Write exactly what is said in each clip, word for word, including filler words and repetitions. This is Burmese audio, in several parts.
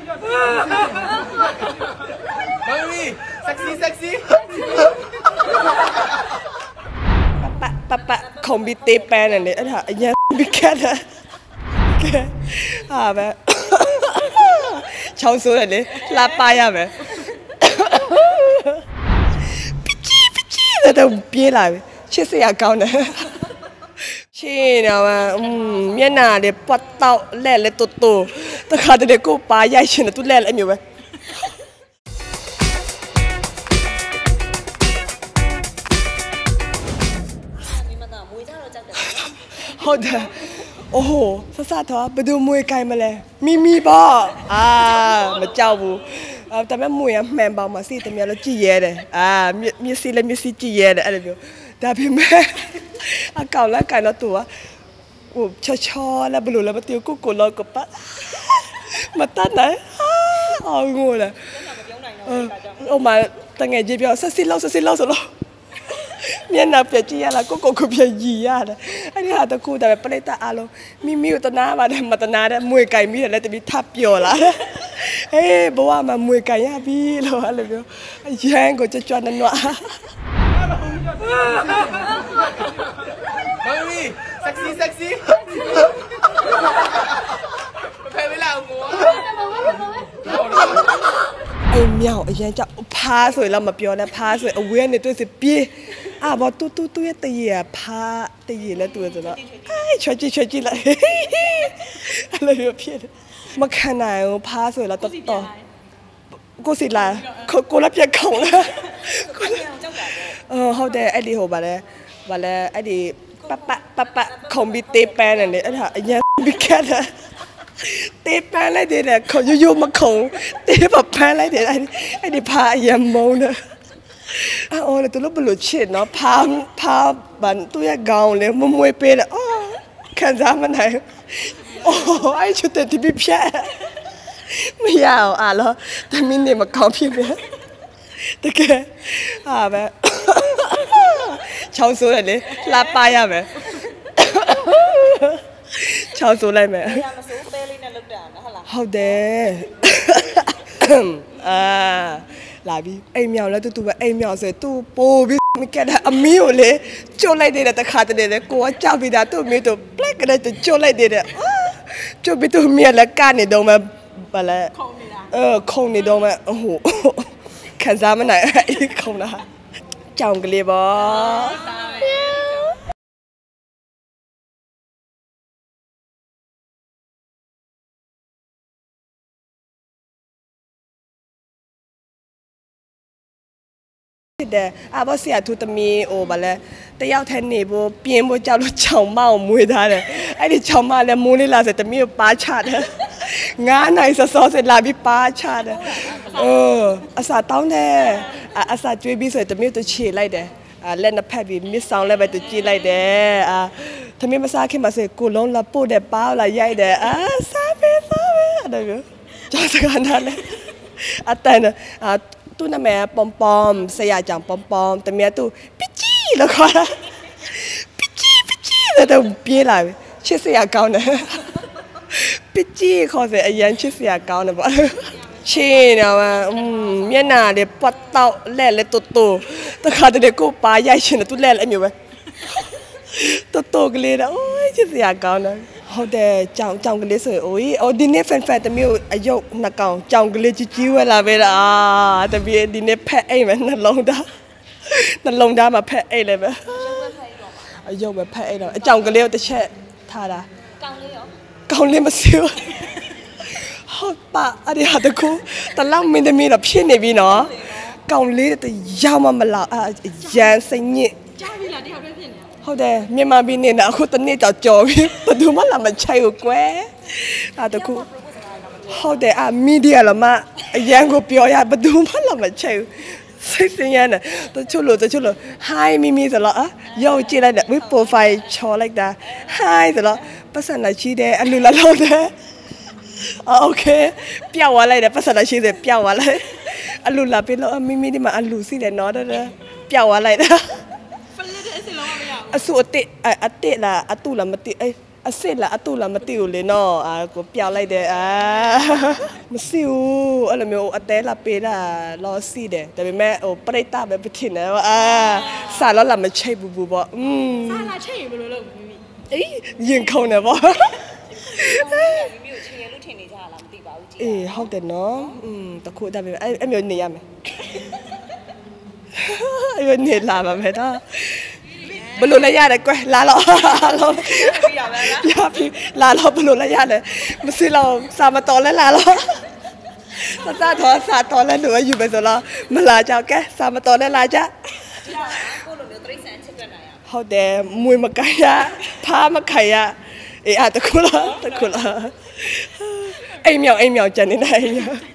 Mami, sexy, sexy. Papa, papa, không bị tê pen này, anh hả, anh bị két à? Két, à mẹ, cháu số này đi, la pai à mẹ. Pichi, pichi, là đâu biết lại, chết sẽ cao này. Chị nào mà, miền nào để bắt tàu lẹ lẹ tụt tụt, tất cả để cô bà dạy chuyện là tụt lẹ lẹ nhiều vậy.ဟုတ်တယ်။အိုးဆဆတော့ဘယ်သူမွေးကြိုင်မလဲ။မိမိပေါ့။အာမကြောက်ဘူး။အဲဒါပေမဲ့မွေးရမှန်ပါမှာစီတမရလို့ကြည်ရဲတယ်။အာမျက်စိလည်းမျက်စိကြည်ရဲတယ်အဲ့လိုမျိုး။ဒါပေမဲ့အကောင်လည်းကန်တော့သူကဟိုချောချောလည်းဘလို့လည်းမသိဘူးကိုကိုလောကပတ်မတတ်နိုင်။အော်ငိုလား။ဟိုမှာတငယ်ကြီးပြောဆက်စစ်လောက်ဆက်စစ်လောက်ဆိုတော့မျက်နှာပြကြည့်ရလားကိုကိုကိုပြရီရတယ်အဲ့ဒီဟာတခုဒါပဲပရိသတ်အားလုံးမိမိကိုတနာပါတယ်မတနာတဲ့မွေကြိုင်ပြီးတယ်လည်းတပီထပ်ပျော်လာတယ်အေးဘဝမှာမွေကြိုင်ရပြီလို့အဲ့လိုမျိုးအရန်ကိုကြွကြွနနွား Mami, sexy, sexy. Phải với lão múa. အိမ်မြောင်အရန်ကြောက်ဖားဆိုရင်တော့မပြောနဲ့ဖားဆိုရင်အဝေးကနေတွေ့စီပြေးအာဘောတူတူတူရဲ့တရေဖားတရေလည်းတွေ့ဆိုတော့အဲချွတ်ကြည့်ချွတ်ကြည့်လိုက်အဲ့လိုမျိုးဖြစ်တယ်မခံနိုင်ဘူးဖားဆိုရင်တော့တော်တော်ကိုစီလာကိုကိုလည်းပြက်ခေါင်လားကိုလည်းကြောက်တာပေါ့ဟုတ်တယ်အဲ့ဒီဟိုပါလေပါလေအဲ့ဒီပပပပခုံပြီးတေးပန်းတယ်အဲ့ဒါအရင်ပြီးခဲ့တယ်တေးပန်းလိုက်တယ်ခေါရိုးရိုးမခုံတေးပပန်းလိုက်တယ်အဲ့ဒီအဲ့ဒီဖာအရင်မုန်းတယ်အော်လေသူတို့ဘလို့ချစ်နော်ဖာဖာဘန်သူရဲ့ခေါင်းလေမမွေးပေးတယ်အော်ခံစားမနိုင်အော်အဲ့ချွတ်တဲ့ဒီပြက်မရအောင်အားလို့တမင်းနေမကောင်းဖြစ်ပဲတကယ်ဟာပဲချောင်းဆိုးတယ်လေလာပါရမယ်ချောင်းဆိုးလိုက်မယ်မဆိုးပဲလေးနဲ့လောက်တာနော်ဟုတ်လားဟုတ်တယ်အာလာပြီအိမ်မြောင်လဲတူတူပဲအိမ်မြောင်ဆိုတူပိုးပြီးမကတဲ့အမီးကိုလေကျုပ်လိုက်တဲ့တခါတည်းလေကိုကကြောက်ပြီးသားသူ့မီးတို့ပလက်ကလေးကျုပ်လိုက်တဲ့ကျုပ်ပြီးသူ့မီးလည်းကနေတော့မှဘာလဲခုံနေတာเออခုံနေတော့မှဟိုခံစားမနိုင်အဲ့ခုံတာကြောင်ကလေးပေါ့တဲ့အာဘောစီအထူးသမီးဟိုဗလဲတယောက်ထဲနေဖို့ပြင်းဖို့ကြောက်လို့ချောင်မအောင်မွေးထားတယ်အဲ့ဒီချောင်မလည်းမိုးလေးလာဆိုသမီးကိုပါချတယ်ငါးနိုင်စောစောစလာပြီးပါချတယ်เออအစာတောင်းတယ်အစာကျွေးပြီးဆိုသမီးတို့ခြေလိုက်တယ်အာလက်နှစ်ဖက်ပြီးမစ်ဆောင်လည်းပဲသူကြည့်လိုက်တယ်အာသမီးမစားခင်မှာဆိုကိုလုံးလာပို့တယ်ပါလာရိုက်တယ်အာစားပဲစားပဲအဲ့ဒါမျိုးကြောက်စကားနားလဲအတန်အာသူ့နာမည်ပ pom pom ဆရာကြောင့် pom pom တမီးသူပီချီလို့ခေါ်တာပီချီပီချီတော့ပြေးလာပြီချစ်စရာကောင်းတယ်ပီချီခေါ်စအရန်ချစ်စရာကောင်းတယ်ပေါ့ချင်းတော့မျက်နှာတွေပတ်တော့လဲလဲတူတူတခါတည်းကိုပါရိုက်ရှင်တူလဲလဲအမျိုးပဲတူတူကလေးတော့အိုးချစ်စရာကောင်းတယ်ဟုတ်တယ်ကြောင်ကြောင်ကလေးဆိုရင်အိုးအော်ဒီနေ့ဖန်ဖန်တမျိုးအယုတ်နှစ်ကောင်ကြောင်ကလေးကြီးကြီးဝဲလာပဲအာတပည့်ဒီနေ့ဖက်အိမ်မယ်နှလုံးသားနှလုံးသားမှာဖက်အိမ်လည်းပဲအယုတ်ပဲဖက်အိမ်တော့အကြောင်ကလေးကိုတစ်ချက်ထားတာကောင်လေးရောကောင်လေးမစီဘူးဟုတ်ပါအဲ့ဒီဟာတကူတလောက်မင်းသမီးတော့ဖြစ်နေပြီနော်ကောင်လေးတရောက်မှမလောက်အရန်စိတ်ညစ်ကြားပြီလားတယောက်တည်းဖြစ်နေဟုတ်တယ်မြန်မာပြည်နေတာအခုတနေ့ကြော်ကြော်ပြီဘယ်သူမှလာမချိုက်ဘူးကွယ်အဲ့တကူဟုတ်တယ်အမီဒီယာလမအရန်ကိုပြောရဘယ်သူမှလာမချိုက်ဘူးစိတ်ဆင်းရဲတယ်တချို့လို့တချို့လို့ hi မီမီဆိုတော့အရောက်ကြည့်လိုက်တယ်ဝေး profile ချော်လိုက်တာ hi ဆိုတော့ပတ်စံလာရှိတယ်အလူလာလောက်တယ်โอเคပြောက်သွားလိုက်တယ်ပတ်စံလာရှိတယ်ပြောက်သွားလိုက်အလူလာပြီးတော့မီမီဒီမှာအလူစီတယ်နော်တဲ့ပြောက်သွားလိုက်တာဖလက်တဲ့အစလုံးမရဘူးအဆူအတစ်အတစ်လားအတူလားမသိအဲအစ်စ်လားအတူလားမသိဘူးလေနော်အာကိုပြောင်းလိုက်တယ်အာမရှိဘူးအဲ့လိုမျိုးအသေးလာပေးတာလောစီတယ်ဒါပေမဲ့ဟိုပရိသတ်ပဲပြတင်တယ်အာစာလောလာမချိတ်ဘူးဘူးပေါ့อืมစာလာချိတ်ရင်ဘယ်လိုလုပ်မိမိအေးရင်ခုန်တယ်ပေါ့မိမိကိုချိန်ရလို့ထင်နေကြလားမသိပါဘူးကြည့်အေးဟုတ်တယ်နော်อืมတခုဒါပေမဲ့အဲ့အဲ့မျိုးနေရမယ်အဲ့နေလာပါမယ်တော့ဘလို့လည်းရတယ်ကွယ်လာတော့လာပြီးရပါလားရပြီလာတော့ဘလို့လည်းရတယ်မစစ်တော့စာမတော်လဲလာတော့စာတော့စာတော်လဲလို့ယူပဲဆိုတော့မလာကြကဲစာမတော်လဲလာကြကိုလိုမျိုးတရိတ်ဆန်ချစ်တတ်နိုင်ရဟုတ်တယ်မွေမကိုင်ရဖားမခိုင်ရအေးအတခုလားတခုလားအိမ်မြောင်အိမ်မြောင်ကြံနေတယ်အိမ်မြောင်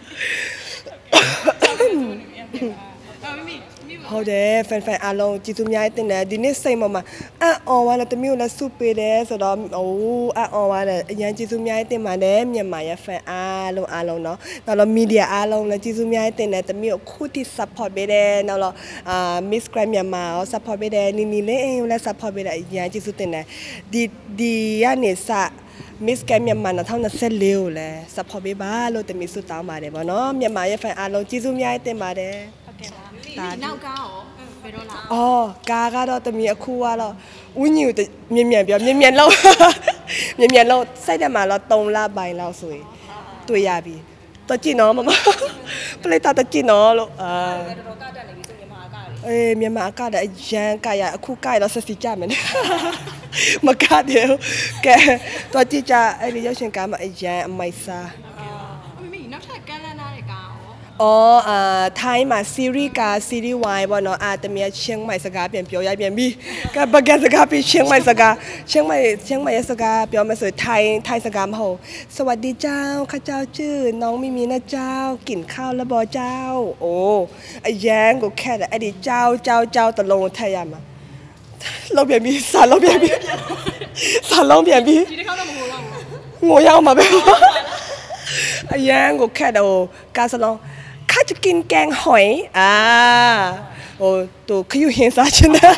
ဟုတ်တယ်ဖန်ဖန်အားလုံးကြည်သူများတင်တယ်ဒီနေ့စိတ်မမှာအံ့အော်သွားတယ်တမျိုးလည်းစုပေးတယ်ဆိုတော့အိုးအံ့အော်သွားတယ်အရင်ကြည်သူများတင်ပါတယ်မြန်မာရဲ့ဖန်အားလုံးအားလုံးเนาะနောက်တော့မီဒီယာအားလုံးလည်းကြည်သူများတင်တယ်တမျိုးခုတိ support ပေးတယ်နောက်တော့အာ Miss Grand မြန်မာရော support ပေးတယ်နီနီလေးအိမ်လည်း support ပေးတယ်အရင်ကြည်သူတင်တယ်ဒီဒီကနေစMiss Grand မြန်မာ၂၀၂၄ကိုလည်း support ပေးပါလို့တမီဆုတောင်းပါတယ်ဗောနော်မြန်မာရဲ့ fan အားလုံးကျေးဇူးများတင်ပါတယ်ဟုတ်ကဲ့ပါဒါနောက်ကားရောဘယ်တော့လာအော်ကားကတော့တမီအခုကတော့ဝင်းညူမြင်မြန်ပြောမြင်မြန်လောက်မြင်မြန်လောက်စိုက်တယ်မှာတော့၃လပိုင်းလောက်ဆိုရင်တွေ့ရပြီတော့ကြည့်နော်မမပလက်တာတော့ကြည့်နော်လို့အာတော်တော်ကတက်နေပြီဆိုမြန်မာအကားလေအေးမြန်မာအကားလည်းအရန်ကရအခုကရတော့ဆက်စီကြမယ်မကတယ်ကဲတော့ကြည့်ကြအဲ့ဒီရုပ်ရှင်ကားမှာအရန်အမိုက်စားမိမိနောက်ထပ်ကန်လန်းသားတဲ့ကားရောအော်အာထိုင်းမှာ series ကား series Y ပေါ့နော်အာတမီးချင်းမိုက်စကားပြန်ပြောရပြန်ပြီကဘကစကားပြီးချင်းမိုက်စကားချင်းမိုက်ချင်းမိုက်စကားပြောမယ်ဆိုထိုင်းထိုင်းစကားမဟုတ်สวัสดีเจ้าข้าเจ้าชื่อน้องมิมีนะเจ้ากินข้าวแล้วบ่เจ้าโอ้အရန်ကိုခက်တယ်အဲ့ဒီเจ้าเจ้าเจ้าတလုံးထည့်ရမှာလောက်ပြန်ပြီစာလောက်ပြန်ပြီစာလုံးပြန်ပြီဒီတစ်ခါတော့မငိုတော့ဘူးငိုရောက်မှာပဲအရန်ကိုခက်တယ်ဟိုကားစလုံးข้าจะกินแกงหอยอ่าโอ้ตัวขยุเห็นซะฉันนะ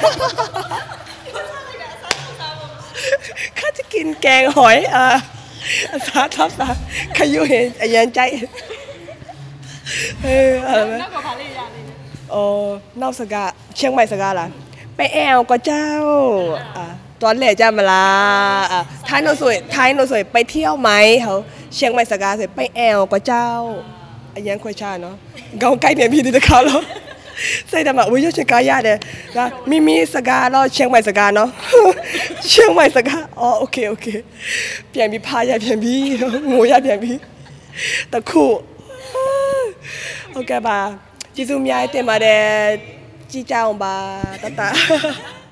ข้าจะกินแกงหอยอ่าซาทับซาขยุเห็นอายันใจเอออะไรมั้ยนอกจากพาเลยอย่างนี้โอ้นอกสกาเชียงใหม่สกาล่ะไปแอวก็เจ้าอ่าตอนแรกจะมาล่ะอ่าท้ายโนสวยท้ายโนสวยไปเที่ยวไหมเขาเชียงใหม่สกาสวยไปแอวก็เจ้าအရင်ခွဲချာနော်ခေါင်းကိုက်နေပြီဒီတစ်ခါလို့စိတ်ထဲမှာဝေရွှေချကားရတယ်ဒါမိမိစကားတော့ချင်းမိုက်စကားနော်ချင်းမိုက်စကားအော်โอเคโอเคပြန်ပြီးဖားရပြန်ပြီးငိုရပြန်ပြီးတခုဟုတ်ကဲ့ပါကျေးဇူးများတင်ပါတယ်ကြည့်ကြအောင်ပါတတ